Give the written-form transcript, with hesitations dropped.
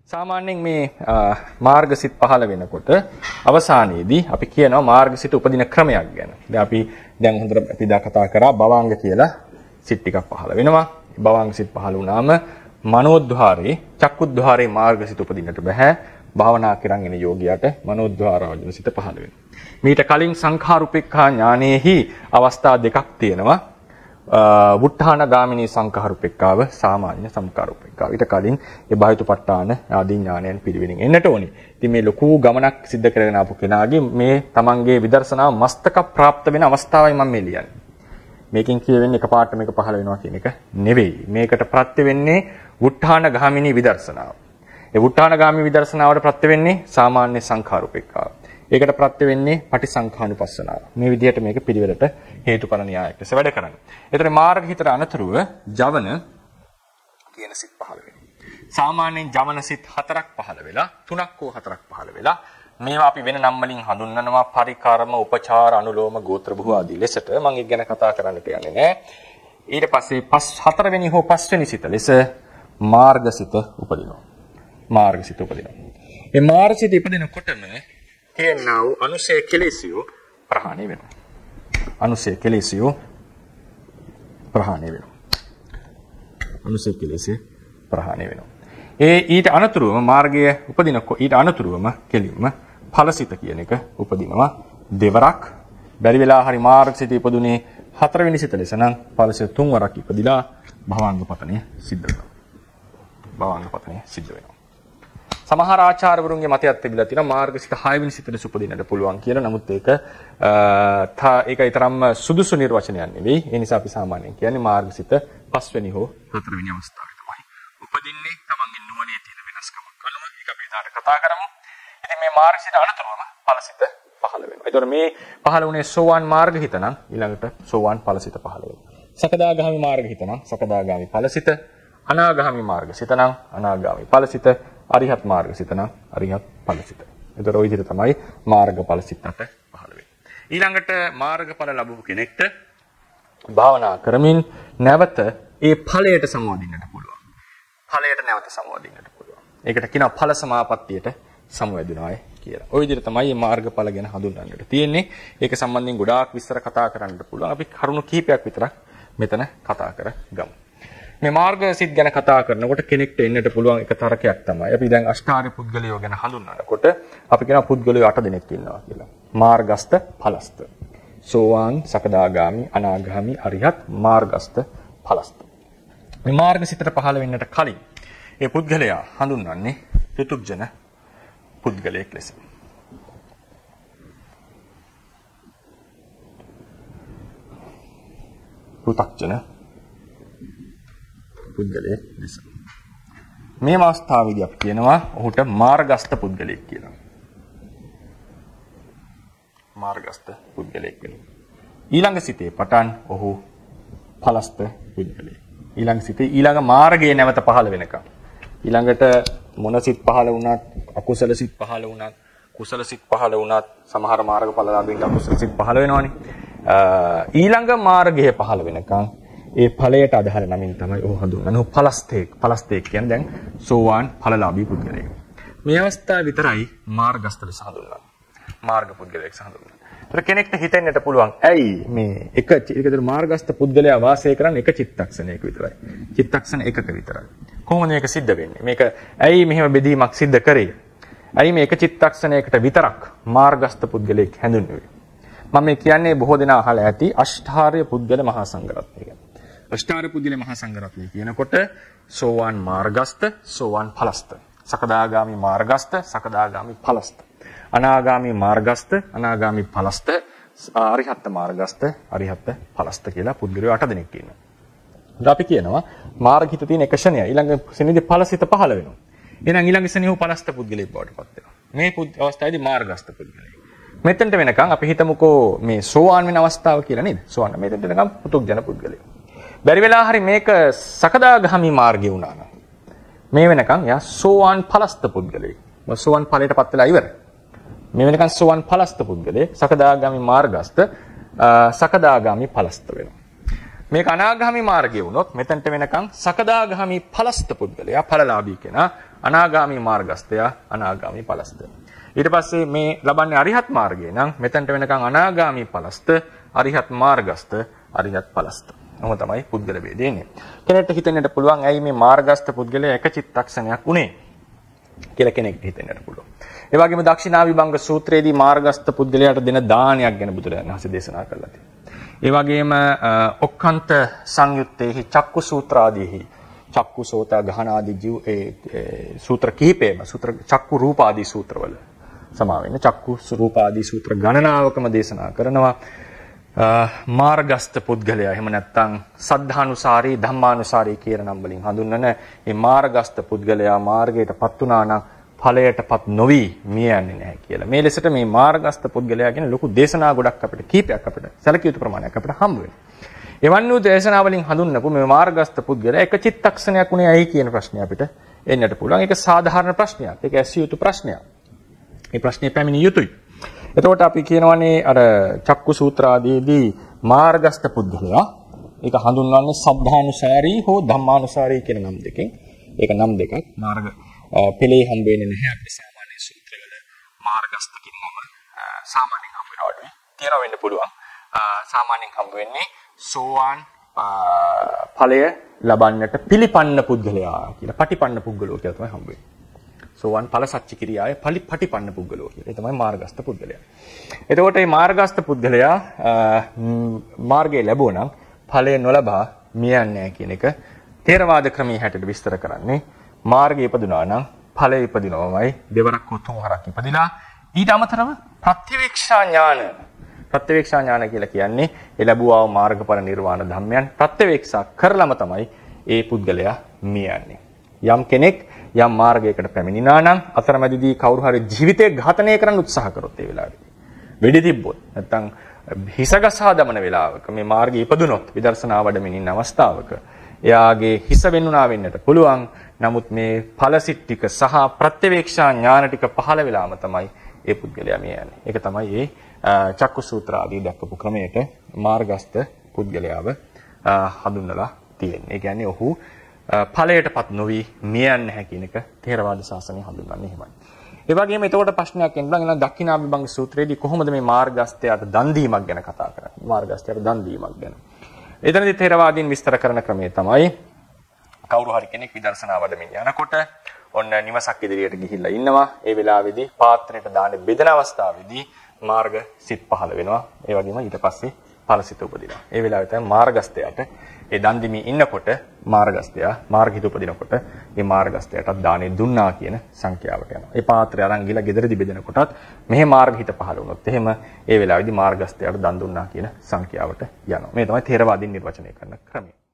සාමාන්‍යයෙන් මේ මාර්ගසිත පහළ වෙනකොට අවසානයේදී අපි කියනවා මාර්ගසිත උපදින ක්‍රමයක් ගැන. දැන් හොඳට අපි කතා කරා භවංග කියලා සිත් ටිකක් පහළ වෙනවා. භවංග සිත් පහළ වුණාම මනෝද්වාරේ චක්කුද්වාරේ මාර්ගසිත උපදින්නට බෑ. භාවනා කරන් එන යෝගියාට මනෝද්වාරාවජන සිත පහළ වෙනවා. මීට කලින් සංඛාරුපේක්ඛා ඥානයේහි අවස්ථා දෙකක් තියෙනවා. වුට්ඨාන ගාමිනී සංඛාරුපේක්ඛාව සාමාන්‍ය සංඛාරුපේක්ඛාව. ඊට කලින් ඒ බාහිතුපට්ඨාන ආදී ඥානයන් පිළිවෙලින් එන්නට ඕනි. ඉතින් මේ ලොකු ගමනක් සිද්ධ කරගෙන ආපු කෙනාගේ මේ තමන්ගේ විදර්ශනා මස්තක પ્રાપ્ત වෙන අවස්ථාවයි මම මේ ලියන්නේ. මේකෙන් කියවෙන්නේ එකපාරට මේක පහළ වෙනවා කියන එක නෙවෙයි. මේකට ප්‍රත්‍ය වෙන්නේ වුට්ඨාන ගාමිනී විදර්ශනාව. ඒ වුට්ඨාන ගාමිනී විදර්ශනාවට ප්‍රත්‍ය වෙන්නේ සාමාන්‍ය සංඛාරුපේක්ඛාව. ඒකට ප්‍රත්‍ය වෙන්නේ පටිසංඛානුපස්සනාව. මේ විදිහට මේක පිළිවෙලට හේතුඵල න්‍යායක් ලෙස වැඩ කරන්නේ. ඒතර මාර්ග හිතට අනතුරුව ජවන කියන සිත් පහළ වෙනවා. සාමාන්‍යයෙන් ජවන සිත් 4ක් පහළ වෙලා 3ක් හෝ 4ක් පහළ වෙලා මේවා අපි වෙන නම් වලින් හඳුන්වනවා පරිකර්ම, උපචාර, අනුලෝම, ගෝත්‍ර භූ ආදී ලෙසට. මම ඒක ගැන කතා කරන්නට යන්නේ නැහැ. ඊට පස්සේ 4 වෙනි හෝ 5 වෙනි සිත ලෙස මාර්ගසිත උපදිනවා. මාර්ගසිත උපදිනවා. මේ මාර්ගසිත ඉපදිනකොටම කියනවා අනුසය කෙලෙසියෝ ප්‍රහාණය වෙනවා. අනුසය කෙලෙසියෝ ප්‍රහාණය වෙනවා. අනුසය කෙලෙසිය ප්‍රහාණය වෙනවා. ඊට අනතුරුවම මාර්ගයේ උපදිනකොට ඊට අනතුරුවම කෙලින්ම ඵලසිත කියන එක උපදිනවා දෙවරක්. බැරි වෙලා හරි මාර්ගසිත ඉපදුනේ 4 වෙනි සිත ලෙස නම් ඵලසිත 3 වරක් ඉපදිලා භවංග පතනය සිද්ධ වෙනවා. භවංග පතනය සිද්ධ වෙනවා. සමහර ආචාර්යවරුන්ගේ මතයක් තිබිලා තියෙනවා මාර්ගසිත 6 වෙනි සිතට උපදින්නට පුළුවන් කියලා. නමුත් ඒක ඊතරම්ම සුදුසු නිර්වචනයක් නෙවෙයි. ඒ නිසා අපි සාමාන්‍යයෙන් කියන්නේ මාර්ගසිත 5 වෙනි හෝ 4 වෙනි අවස්ථාවේ තමයි උපදින්නේ. තමන්ගේ නුවණේ තියෙන වෙනස්කමක් අනුව ඒක අපි ඊට කතා කරමු. ඉතින් මේ මාර්ගසිත අනතුරුවම ඵලසිත පහළ වෙනවා. ඒතකොට මේ පහළ වුණේ සෝවාන් මාර්ගහිත නම් ඊළඟට සෝවාන් ඵලසිත පහළ වෙනවා. සකදාගාමි මාර්ගහිත නම් සකදාගාමි ඵලසිත, අනාගාමි මාර්ගසිත නම් අනාගාමි ඵලසිත, අරිහත් මාර්ගසිත නම් අරිහත් ඵලසිත. ඒතර ওই විදිහට තමයි මාර්ගඵල සිතට පහළ වෙන්නේ. ඊළඟට මාර්ගඵල ලැබුණු කෙනෙක්ට භාවනා කරමින් නැවත ඒ ඵලයට සමවදින්නට පුළුවන්. ඵලයට නැවත සමවදින්නට පුළුවන්. ඒකට කියනවා ඵල සමාපත්තියට සමවැදුනායි කියලා. ওই විදිහට තමයි මේ මාර්ගඵල ගැන හඳුන්වන්නට තියෙන්නේ. ඒක සම්බන්ධයෙන් ගොඩාක් විස්තර කතා කරන්නට පුළුවන්. අපි කරුණු කීපයක් විතරක් මෙතන කතා කරගමු. මේ මාර්ගසිත ගැන කතා කරනකොට කෙනෙක්ට එන්නට පුළුවන් එක තරකයක් තමයි. අපි දැන් අෂ්ටාර්ය පුද්ගලයෝ ගැන හඳුන්වනකොට අපි කියනවා පුද්ගලයෝ 8 දෙනෙක් ඉන්නවා කියලා. මාර්ගස්ත, ඵලස්ත. සෝවාන්, සකදාගාමි, අනාගාමි, අරිහත්, මාර්ගස්ත, ඵලස්ත. මේ මාර්ගසිතට පහළ වෙන්නට කලින් මේ පුද්ගලයා හඳුන්වන්නේ පෘතුග්ජන පුද්ගලයෙක් ලෙස. පෘතුග්ජන පුද්ගලයෙක් ලෙස. මේ අවස්ථාවේදී අපි කියනවා ඔහුට මාර්ගස්ත පුද්ගලයෙක් කියලා. මාර්ගස්ත පුද්ගලයෙක් කියලා. ඊළඟ සිතේ පටන් ඔහු ඵලස්ත පුද්ගලයෙක්. ඊළඟ මාර්ගයේ නැවත පහළ වෙනකම්. ඊළඟට මොන සිත් පහළ වුණත්, අකුසල සිත් පහළ වුණත්, කුසල සිත් පහළ වුණත්, සමහර මාර්ගඵලලාභින්ට අකුසල සිත් පහළ වෙනවනේ. ඊළඟ මාර්ගයේ පහළ වෙනකම් ඒ ඵලයට අදාළ නමින් තමයි ඔහු හඳුන්වන්නේ. ඔහු ඵලස්තේක් කියන්නේ දැන් සෝවාන් ඵලලාභී පුද්ගලයෙක්. මේ අවස්ථාව විතරයි මාර්ගස්ත ලෙස හඳුන්වන්නේ. මාර්ග පුද්ගලයෙක් හඳුන්වන්නේ. ඒතර කෙනෙක්ට හිතෙන්නට පුළුවන් ඇයි මේ එකතර මාර්ගස්ත පුද්ගලයා වාසය කරන්නේ එක චිත්තක්ෂණයක විතරයි. චිත්තක්ෂණ එකක විතරයි. කොහොමද මේක සිද්ධ වෙන්නේ? මේක ඇයි මෙහෙම බෙදීමක් සිද්ධ කරේ? ඇයි මේ එක චිත්තක්ෂණයකට විතරක් මාර්ගස්ත පුද්ගලයෙක් හැඳින්වුවේ? මම මේ කියන්නේ බොහෝ දෙනා අහලා ඇති අෂ්ටාර්ය පුද්ගල මහා සංඝරත්නය ගැන. අෂ්ටාර්ය පුද්ගල මහා සංඝරත්නය කියනකොට සෝවාන් මාර්ගස්ත, සෝවාන් ඵලස්ත, සකදාගාමි මාර්ගස්ත, සකදාගාමි ඵලස්ත, අනාගාමි මාර්ගස්ත, අනාගාමි ඵලස්ත, අරිහත් මාර්ගස්ත, අරිහත් ඵලස්ත කියලා පුද්ගලයෝ 8 දෙනෙක් ඉන්නවා. ඉතින් අපි කියනවා මාර්ගහිත තියෙන එක ෂණය ඊළඟ ශනිදේ ඵලසිත පහළ වෙනවා. එහෙනම් ඊළඟ ශනිය උ ඵලස්ත පුද්ගලයෙක් බවට පත් වෙනවා. මේ අවස්ථාවේදී මාර්ගස්ත පුද්ගලයෙක්. මෙතෙන්ට වෙනකන් අපි හිතමුකෝ මේ සෝවාන් වෙන අවස්ථාව කියලා නේද? සෝවාන් මෙතෙන්ට වෙනකන් පුතුග්ජන පුද්ගලයෙක්. බැරි වෙලා හරි මේක සකදාගාමි මාර්ගය වුණා නම් මේ වෙනකන් යා සෝවාන් ඵලස්ත පුද්ගලයෙක්. සෝවාන් ඵලයටපත් වෙලා ඉවරයි. මේ වෙනකන් සෝවාන් ඵලස්ත පුද්ගලයෙක්, සකදාගාමි මාර්ගස්ත, සකදාගාමි ඵලස්ත වෙනවා. මේක අනාගාමි මාර්ගය වුණොත් මෙතෙන්ට වෙනකන් සකදාගාමි ඵලස්ත පුද්ගලයා ඵලලාභී කෙනා, අනාගාමී මාර්ගස්තයා අනාගාමී ඵලස්ත. ඊට පස්සේ මේ ලබන්නේ අරිහත් මාර්ගය නම් මෙතනට වෙනකන් අනාගාමී ඵලස්ත, අරිහත් මාර්ගස්ත, අරිහත් ඵලස්ත. ඔහොම තමයි පුද්ගල ભેදය එන්නේ. කෙනෙක්ට හිතෙන්නට පුළුවන් ඇයි මේ මාර්ගස්ත පුද්ගලයා එක චිත්තක්ෂණයක් උනේ කියලා කෙනෙක්ට හිතෙන්නට පුළුවන්. ඒ වගේම දක්ෂිනාවිභංග සූත්‍රයේදී මාර්ගස්ත පුද්ගලයාට දෙන දානයක් ගැන බුදුරජාණන් වහන්සේ දේශනා කළා තියෙනවා. ඒ වගේම ඔක්칸ත සංයුත්තේහි චක්කු සූත්‍රාදීහි චක්කු සෝත ගහන ආදී ජීව සූත්‍ර කිහිපේම සූත්‍ර චක්කු රූප ආදී සූත්‍රවල සමා වෙන්නේ චක්කු රූප ආදී සූත්‍ර ගණනාවකම දේශනා කරනවා මාර්ගස්ත පුද්ගලයා එහෙම නැත්නම් සද්ධානුසාරී ධම්මානුසාරී කියන නම් වලින් හඳුන්වන මේ මාර්ගස්ත පුද්ගලයා මාර්ගයටපත් වුණා නම් ඵලයටපත් නොවි මිය යන්නේ නැහැ කියලා. මේ ලෙසට මේ මාර්ගස්ත පුද්ගලයා කියන ලොකු දේශනා ගොඩක් අපිට කීපයක් අපිට සැලකිය යුතු ප්‍රමාණයක් අපිට හම්බ වෙනවා. එවන් වූ දේශනා වලින් හඳුන්වපු මේ මාර්ගස්ත පුද්ගලයා එක චිත්තක්ෂණයක් උනේ ඇයි කියන ප්‍රශ්නය අපිට එන්නට පුළුවන්. ඒක සාධාරණ ප්‍රශ්නයක්. ඒක ඇසිය යුතු ප්‍රශ්නයක්. මේ ප්‍රශ්නේ පැමිණිය යුතුයි. එතකොට අපි කියනවානේ අර චක්කු සූත්‍ර ආදීදී මාර්ගස්ත පුද්ගලයා ඒක හඳුන්වන්නේ සද්ධානුසාරී හෝ ධම්මානුසාරී කියන නම් දෙකෙන්. ඒක නම් දෙකක්. මාර්ග පෙළේ හම්බ වෙන්නේ නැහැ අපේ සාමාන්‍ය සූත්‍රවල මාර්ගස්ත කියන නම සාමාන්‍යයෙන් හම්බ වෙනවට තියනවා වෙන්න පුළුවන්. සාමාන්‍යයෙන් හම්බ වෙන්නේ සෝවාන් ඵලය ලබන්නට පිළිපන්න පුද්ගලයා කියලා. පටිපන්න පුද්ගලෝ කියලා තමයි හම්බ වෙන්නේ. සෝවාන් ඵල සච්ච කිරියාය පටිපන්න පුද්ගලෝ කියලා. ඒ තමයි මාර්ගස්ත පුද්ගලයා. එතකොට මේ මාර්ගස්ත පුද්ගලයා මාර්ගය ලැබුවා නම් ඵලය නොලබා මියන්නේ නැහැ කියන එක ථේරවාද ක්‍රමයේ හැටියට විස්තර කරන්නේ. මාර්ගය ඉපදුනා නම් ඵලය ඉපදිනවමයි දෙවරක් හෝ තුන්වරක් ඉපදිලා ඊට අමතරව ප්‍රත්‍යවේක්ෂා ඥාන කියලා කියන්නේ ඒ ලැබුවා වූ මාර්ගඵල නිර්වාණ ධම්මයන් ප්‍රත්‍යවේක්ෂා කරලම තමයි ඒ පුද්ගලයා මියන්නේ. යම් කෙනෙක් යම් මාර්ගයකට පැමිණිනා නම් අතරමැදදී කවුරු හරි ජීවිතය ඝාතනය කරන්න උත්සාහ කරොත් ඒ වෙලාවේදී වෙඩි තිබ්බොත් නැත්නම් හිසගසා දමන වෙලාවක මේ මාර්ගය ඉපදුනොත් විදර්ශනා වඩමින් ඉන්න අවස්ථාවක එයාගේ හිස වෙන්නුනා වෙන්නට පුළුවන්. නමුත් මේ ඵලසිට ටික සහ ප්‍රත්‍යවේක්ෂා ඥාන ටික පහළ වෙලාම තමයි ඒ පුද්ගලයා මේ යන්නේ. ඒක තමයි මේ චක්කු සූත්‍ර ආදී දක්වපු ක්‍රමයට මාර්ගස්ත පුද්ගලයාව හඳුන්වලා තියෙන්නේ. ඒ කියන්නේ ඔහු ඵලයටපත් නොවි මියන්නේ නැහැ කියන එක ථේරවාද ශාසනය හඳුන්වන්නේ එහෙමයි. ඒ වගේම එතකොට ප්‍රශ්නයක් එනවා ඊළඟ දක්ඛිනාභිභංග සූත්‍රයේදී කොහොමද මේ මාර්ගස්තයාට දන් දීමක් ගැන කතා කරන්නේ? මාර්ගස්තයාට දන් දීමක් ගැන. එතනදී ථේරවාදීන් විස්තර කරන ක්‍රමය තමයි කවුරු හරි කෙනෙක් විදර්ශනා වඩමින් යනකොට ඔන්න නිවසක් ඉදිරියට ගිහිල්ලා ඉන්නවා. ඒ වෙලාවේදී පාත්‍රයට දාන්නේ බෙදෙන අවස්ථාවේදී මාර්ග සිත් පහළ වෙනවා. ඒ වගේම ඊට පස්සේ ඵලසිත උපදිනවා. ඒ වෙලාවේ තමයි මාර්ගස්තයාට ඒ දන් දීමේ ඉන්නකොට මාර්ගස්තයා මාර්ගිත උපදිනකොට මේ මාර්ගස්තයාට දානේ දුන්නා කියන සංඛ්‍යාවට යනවා. ඒ පාත්‍රය අරන් ගිහලා ගෙදරදී බෙදෙනකොටත් මෙහි මාර්ගහිත පහළ වුණොත් එහෙම ඒ වෙලාවේදී මාර්ගස්තයාට දන් දුන්නා කියන සංඛ්‍යාවට යනවා. මේ තමයි ථේරවාදීන් නිර්වචනය කරන ක්‍රමය.